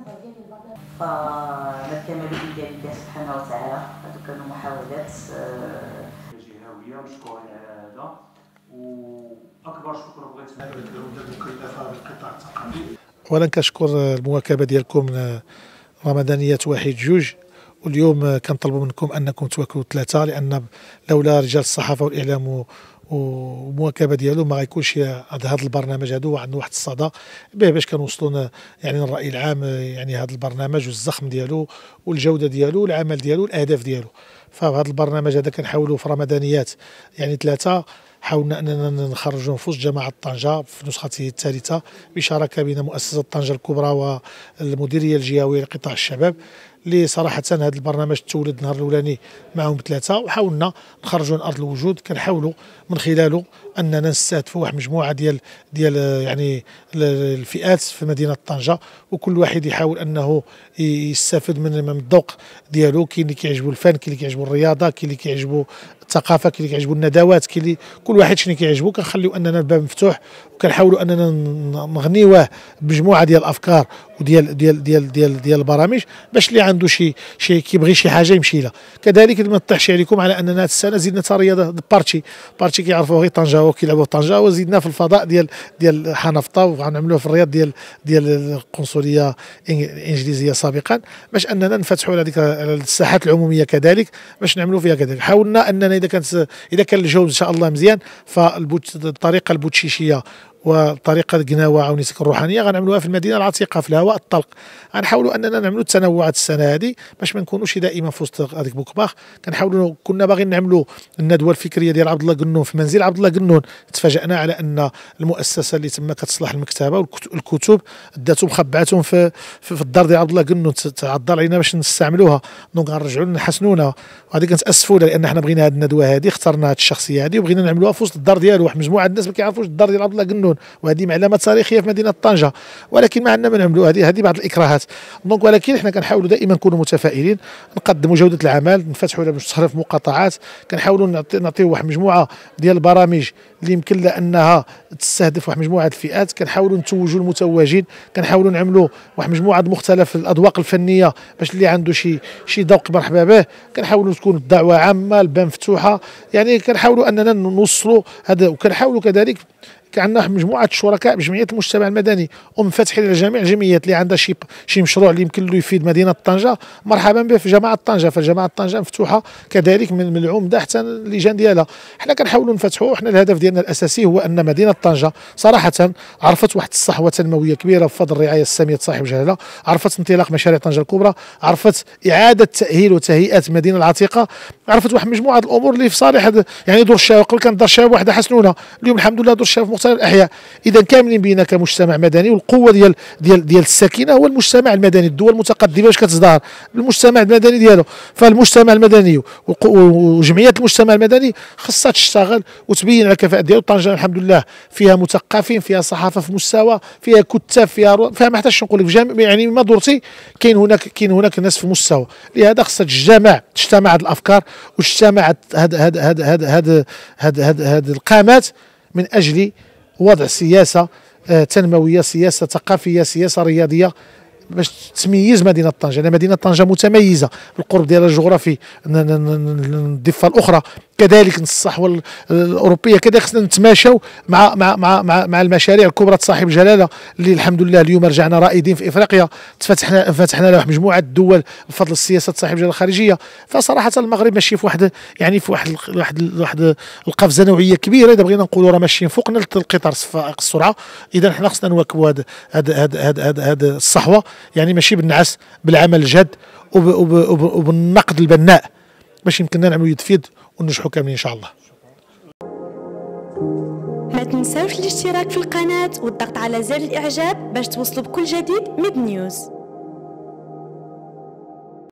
فنتمنى بإذن الله سبحانه وتعالى هذو كانوا محاولات جهويه مشكورين على هذا. واكبر شكر بغيت نديرو المكلفه بالقطاع الثقافي. اولا كنشكر المواكبه ديالكم رمضانيات 1 2، واليوم كنطلبوا منكم انكم تواكبوا 3، لان لولا رجال الصحافه والاعلام والمواكبه ديالو ما غيكونش هذا البرنامج هذا عنده واحد الصدى به باش كنوصلوا يعني الراي العام، يعني هذا البرنامج والزخم ديالو والجوده ديالو والعمل ديالو والاهداف ديالو. فهذا البرنامج هذا كنحاولوا في رمضانيات يعني 3 حاولنا اننا نخرجوا نفوس جماعه طنجه في نسخته الثالثه بشراكه بين مؤسسه طنجه الكبرى والمديريه الجهويه لقطاع الشباب، اللي صراحه هذا البرنامج تولد النهار الاولاني معهم ب3 وحاولنا نخرجوا لارض الوجود. كنحاولوا من خلاله اننا نستهدفوا واحد مجموعه ديال يعني الفئات في مدينه طنجه، وكل واحد يحاول انه يستفد من الذوق ديالو. كاين اللي كيعجبو الفن، كاين اللي كيعجبو الرياضه، كاين اللي كيعجبو الثقافه، كاين اللي كيعجبو الندوات، كاين اللي كل واحد شنو كيعجبو. كنخليو اننا الباب مفتوح وكنحاولوا اننا نغنيوه بمجموعه ديال الافكار وديال ديال ديال ديال ديال البرامج باش اللي عنده شي كيبغي شي حاجه يمشي لها. كذلك ما نطيحش عليكم على اننا هذه السنه زدنا حتى رياضه بارتي كيعرفوه غير طنجه وكيلعبوا في طنجه، وزدنا في الفضاء ديال حنفطه وغنعملوه في الرياض ديال القنصليه الانجليزيه سابقا، باش اننا نفتحوا هذيك الساحات العموميه كذلك باش نعملوا فيها كذلك. حاولنا اننا اذا كان الجو ان شاء الله مزيان فالطريقه البوتشيشيه وطريقه القناوه او نسك الروحانيه غنعملوها في المدينه العتيقه في الهواء الطلق. غنحاولوا اننا نعملوا التنوعات السنه هذه باش ما نكونوش دائما في وسط هذيك بوكباخ. كنا باغيين نعملوا الندوه الفكريه ديال عبد الله قنون في منزل عبد الله قنون. تفاجأنا على ان المؤسسه اللي تما كتصلح المكتبه والكتب داتهم مخبعاتهم في الدار ديال عبد الله قنون، تعذر علينا باش نستعملوها. دونك غنرجعوا نحسنونا، وهذه كنتاسفوا لان حنا بغينا هذه الندوه هذه، اخترنا هذه الشخصيه هذه وبغينا نعملوها في وسط الدار ديالو. واحد مجموعه الناس ما كيعرفوش الدار ديال عبد الله قنون، وهذه معلمه تاريخيه في مدينه طنجه، ولكن ما عندنا ما نعملوا. هذه بعض الاكراهات. دونك ولكن حنا كنحاولوا دائما نكونوا متفائلين، نقدموا جوده العمل، نفتحوا على تصرف مقاطعات، كنحاولوا نعطيو واحد مجموعه ديال البرامج اللي يمكن لها انها تستهدف واحد مجموعه الفئات. كنحاولوا نتوجوا المتوجين، كنحاولوا نعملوا واحد مجموعه مختلف الاذواق الفنيه باش اللي عنده شي ذوق مرحبا به. كنحاولوا تكون الدعوه عامه، الباب مفتوحه، يعني كنحاولوا اننا نوصلوا هذا. وكنحاولوا كذلك عندنا مجموعه شركاء بجمعيه المجتمع المدني ومنفتحين على جميع الجمعيات اللي عندها شي مشروع اللي يمكن له يفيد مدينه طنجه، مرحبا به في جماعه طنجه. فجماعه طنجه مفتوحه كذلك من العمده حتى اللجان ديالها. حنا كنحاولوا نفتحوا. حنا الهدف ديالنا الاساسي هو ان مدينه طنجه صراحه عرفت واحد الصحوه تنمويه كبيره بفضل الرعايه الساميه صاحب جلاله، عرفت انطلاق مشاريع طنجه الكبرى، عرفت اعاده تاهيل وتهيئه المدينه العتيقه، عرفت واحد مجموعه الامور اللي في صالح يعني دور الشباب. قبل كانت دار الشباب واحده حسنونا، اليوم الحمد لله دور الشباب في مختلف الاحياء. اذا كاملين بينا كمجتمع مدني، والقوه ديال السكينه هو المجتمع المدني. الدول المتقدمه باش كتزدهر المجتمع المدني ديالو. فالمجتمع المدني وجمعيات المجتمع المدني خاصها تشتغل وتبين على الكفاءه ديالو. طنجه الحمد لله فيها مثقفين، فيها صحافه في مستوى، فيها كتاب، فيها ما حتاش نقول لك يعني ما دورتي كاين هناك ناس في مستوى. لهذا خاصها تجتمع هذه الافكار وتجتمع هذه القامات من اجل وضع سياسه تنمويه، سياسه ثقافيه، سياسه رياضيه باش تميز مدينه طنجه. لان مدينه طنجه متميزه بالقرب ديالها الجغرافي، الضفه الاخرى كذلك الصحوه الاوروبيه كذلك. خصنا نتماشاو مع المشاريع الكبرى صاحب الجلاله اللي الحمد لله اليوم رجعنا رائدين في افريقيا. فتحنا له مجموعه الدول بفضل السياسه صاحب الجلاله الخارجيه. فصراحه المغرب ماشي في واحد القفزه نوعيه كبيره. اذا بغينا نقولوا راه ماشيين فوقنا القطار فائق السرعه. اذا حنا خصنا نواكبوا هذا الصحوه، يعني ماشي بالنعاس، بالعمل الجاد وبالنقد البناء باش يمكننا نعملوا يدفيد وننجحوا كاملين ان شاء الله. ما تنساوش الاشتراك في القناة والضغط على زر الاعجاب باش توصلوا بكل جديد ميد نيوز.